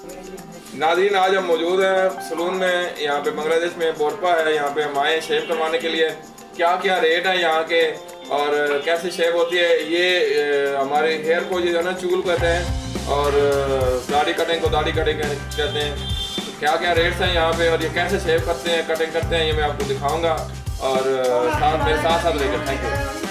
नाज़रीन, आज हम मौजूद हैं सलून में। यहाँ पे बांग्लादेश में बोरपा है। यहाँ पे हम आए शेव करवाने के लिए। क्या क्या रेट है यहाँ के और कैसे शेव होती है, ये हमारे हेयर को जो है ना चूल कहते हैं, और दाढ़ी कटिंग को दाढ़ी कटिंग कहते हैं। तो क्या क्या रेट्स हैं यहाँ पे और ये कैसे शेव करते हैं, कटिंग करते हैं, ये मैं आपको दिखाऊंगा और साथ में साथ लेकर। Thank you.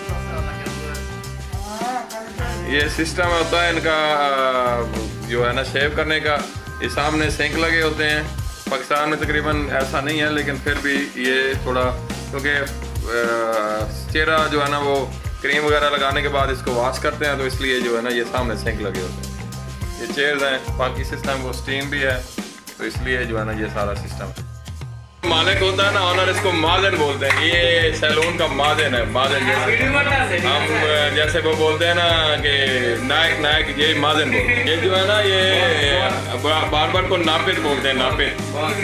ये सिस्टम होता है इनका जो है ना शेव करने का। ये सामने सिंक लगे होते हैं। पाकिस्तान में तकरीबन ऐसा नहीं है, लेकिन फिर भी ये थोड़ा, क्योंकि चेहरा जो है ना वो क्रीम वगैरह लगाने के बाद इसको वॉश करते हैं, तो इसलिए जो है ना ये सामने सिंक लगे होते हैं। ये चेयर्स हैं। बाकी सिस्टम को स्टीम भी है, तो इसलिए जो है ना ये सारा सिस्टम है। मालिक होता है ना, ऑनर, इसको माजन बोलते हैं। ये सैलून का माजन है। माजन जैसे हम जैसे वो बोलते हैं ना कि नायक नायक, ये माजन बोलते हैं। ये जो है ना ये बार बार को नापित बोलते हैं। नापित,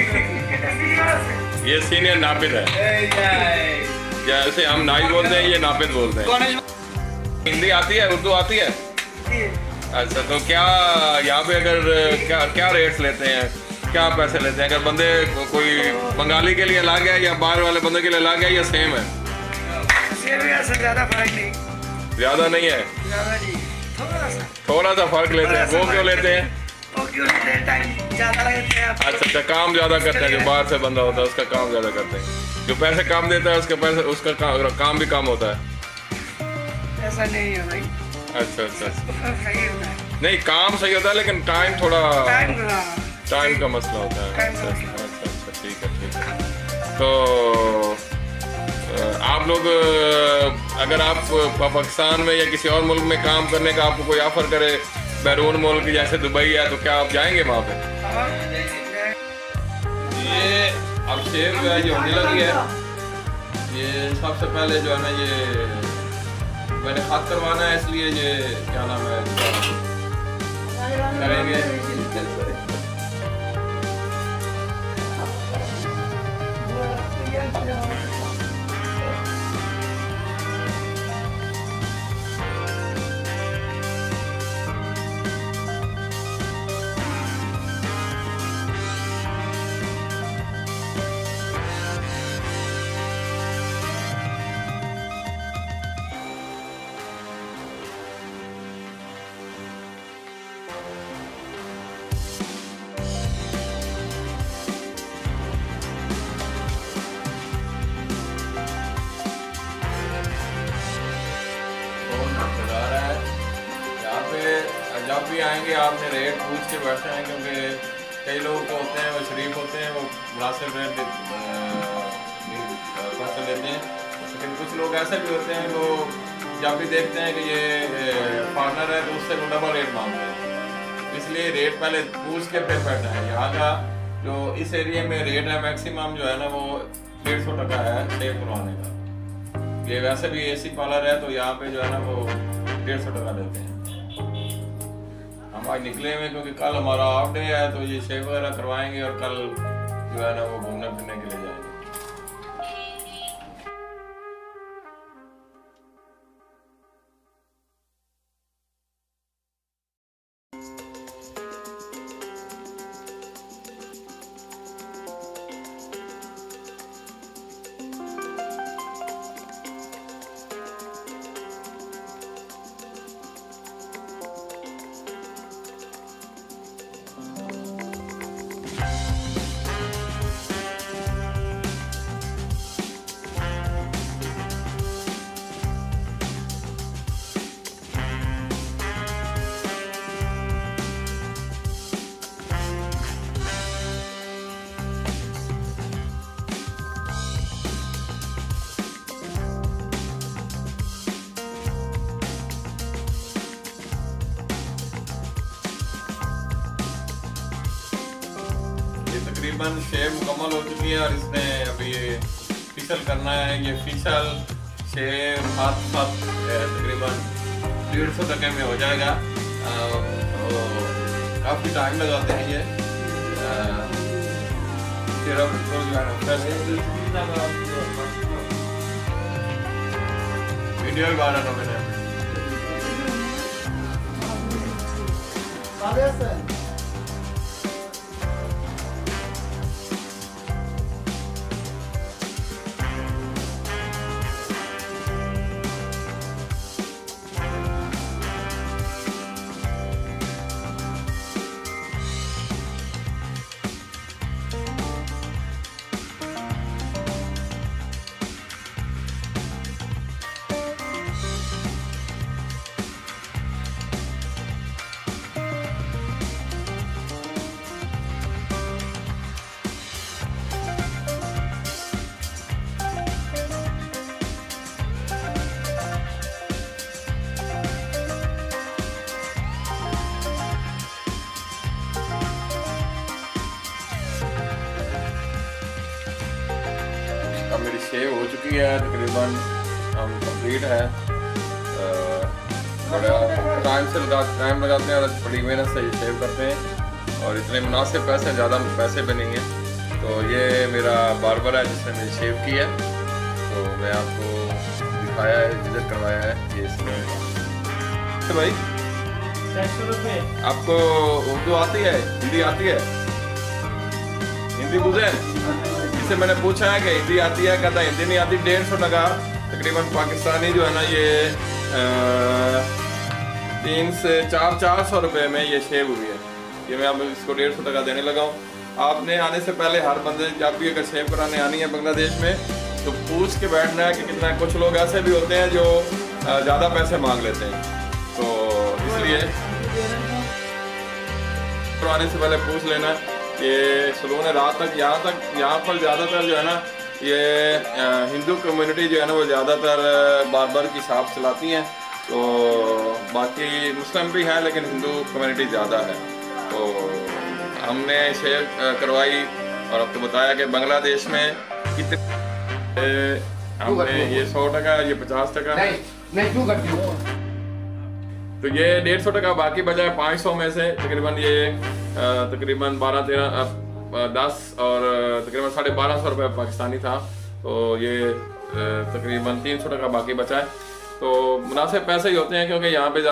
ये सीनियर नापित है। जैसे हम नाई बोलते हैं, ये नापित बोलते हैं। हिंदी आती है, उर्दू आती है? अच्छा, तो क्या यहाँ पे अगर क्या रेट्स लेते हैं, क्या पैसे लेते हैं? अगर बंदे कोई बंगाली के लिए ला गया या बाहर वाले बंदे के लिए ला गया, या सेम है? ज़्यादा फर्क नहीं। ज़्यादा नहीं है? थोड़ा सा फर्क लेते हैं। वो क्यों लेते हैं? टाइम ज़्यादा लगते हैं। अच्छा, काम ज़्यादा करते हैं। जो बाहर से बंदा होता है उसका काम ज़्यादा करते हैं। जो पैसे कम देता है उसका काम भी कम होता है। ऐसा नहीं है भाई। अच्छा, नहीं, काम सही होता है, लेकिन टाइम थोड़ा टाइम का मसला होता है। अच्छा, ठीक है। तो आप लोग अगर आप पाकिस्तान में या किसी और मुल्क में काम करने का आपको कोई ऑफर करे, बैरून मुल्क जैसे दुबई है, तो क्या आप जाएंगे वहाँ पे? ये अब शेव जो है ये होने लगी है। ये सबसे पहले जो है ना ये मैंने खत करवाना है, इसलिए ये क्या नाम है करेंगे। जब भी आएंगे आपने रेट पूछ के बैठे हैं, क्योंकि कई लोग तो होते हैं वो शरीफ होते हैं, वो मुनासिब रेट पैसे लेते हैं। लेकिन कुछ लोग ऐसे भी होते हैं वो जब भी देखते हैं कि ये पार्टनर है तो उससे वो डबल रेट मांगते हैं। इसलिए रेट पहले पूछ के फिर बैठा है। यहाँ का जो इस एरिया में रेट है मैक्सिमम जो है ना वो 150 टका है शेव करवाने का। ये वैसे भी AC पार्लर है, तो यहाँ पे जो है ना वो 150 टका लेते हैं। हम आज निकले हुए क्योंकि कल हमारा ऑफ डे है, तो ये शेव वगैरह करवाएंगे और कल जो है ना वो घूमने फिरने के लिए जाएंगे। तकरीबन शेव मुकम्मल हो चुकी है और इसने अभी ये फिशल करना है। ये फिशल शेव साथ तकरीबन 150 टके में हो जाएगा। तो काफ़ी टाइम लगाते हैं ये सिर्फ वीडियो भी बना मैंने। शेव हो चुकी है तकरीबन, हम कंप्लीट है। बड़ा टाइम लगाते हैं और बड़ी मेहनत से ये शेव करते हैं और इतने मुनासिब पैसे, ज़्यादा पैसे भी नहीं हैं। तो ये मेरा बार्बर है जिसने मेरी शेव की है, तो मैं आपको दिखाया है, विजिट करवाया है ये इसमें। तो भाई आपको उर्दू आती है, हिंदी आती है? हिंदी बुझे? इससे मैंने पूछा है कि हिंदी आती है, कहता हिंदी नहीं आती। 150 टका तकरीबन पाकिस्तानी जो है ना, ये 3 से 400 रुपये में ये शेव हुई है। ये मैं अब इसको 150 टका देने लगा हूँ। आपने आने से पहले हर बंदे जब भी अगर शेव कराने आनी है बांग्लादेश में तो पूछ के बैठना है कि कितना है। कुछ लोग ऐसे भी होते हैं जो ज़्यादा पैसे मांग लेते हैं, तो इसलिए तो आने से पहले पूछ लेना कि सलून रात तक यहाँ पर ज़्यादातर जो है ना, ये हिंदू कम्युनिटी जो है ना वो ज़्यादातर बार्बर की शॉप चलाती हैं। तो बाकी मुस्लिम भी हैं लेकिन हिंदू कम्युनिटी ज़्यादा है। तो हमने शेव करवाई और आपको बताया कि बांग्लादेश में कितने, हमने ये 100 टका, ये 50 टका, मैं क्यों करती हूँ। तो ये 150 टका बाकी बचा है 500 में से। तकरीबन ये तकरीबन 10 और तकरीबन 1250 रुपये पाकिस्तानी था। तो ये तकरीबन 300 टका बाकी बचा है। तो मुनासिब पैसे ही होते हैं क्योंकि यहाँ पे